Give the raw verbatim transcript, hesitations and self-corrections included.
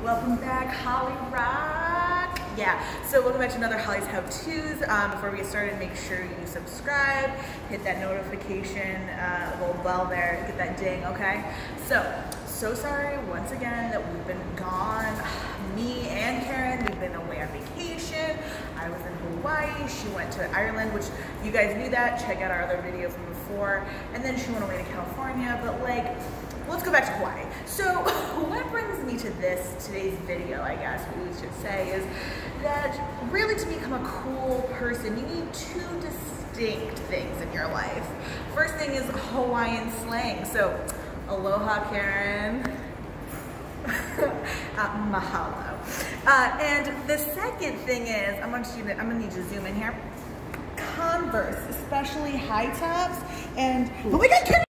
Welcome back, Holly Rock. Yeah, so welcome back to another Holly's How To's. Um, before we get started, make sure you subscribe, hit that notification, uh, little bell there, get that ding, okay? So, so sorry once again that we've been gone. Me and Karen, we've been away on vacation. I was in Hawaii, she went to Ireland, which you guys knew that. Check out our other video from before. And then she went away to California, but like, let's go back to Hawaii. So what brings me to this, today's video, I guess we should say, is that really to become a cool person, you need two distinct things in your life. First thing is Hawaiian slang. So aloha, Karen. uh, mahalo. Uh, and the second thing is, I'm gonna, you to, I'm gonna need you to zoom in here. Converse, especially high tops, and oh my God, Karen!